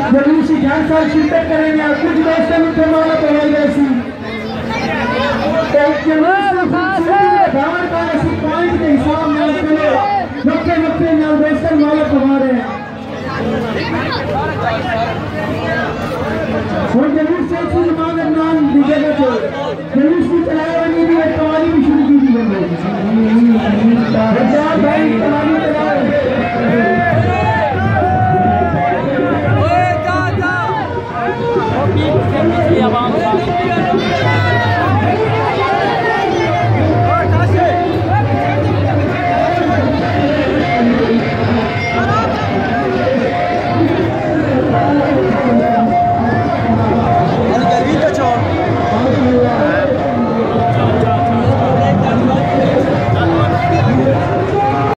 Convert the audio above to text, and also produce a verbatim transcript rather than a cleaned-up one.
जरूर सी ध्यान साल शिरकत करेंगे और कुछ दोस्तों में माला पढ़ाएंगे ऐसी का ऐसी पॉइंट के हिसाब में नब्बे नब्बे नौ दोस्तों माला पढ़ा रहे हैं और जरूर से इमाम नाम दीजिएगा तो जरूर से चलाया नहीं है कवाली भी शुरू की थी भाई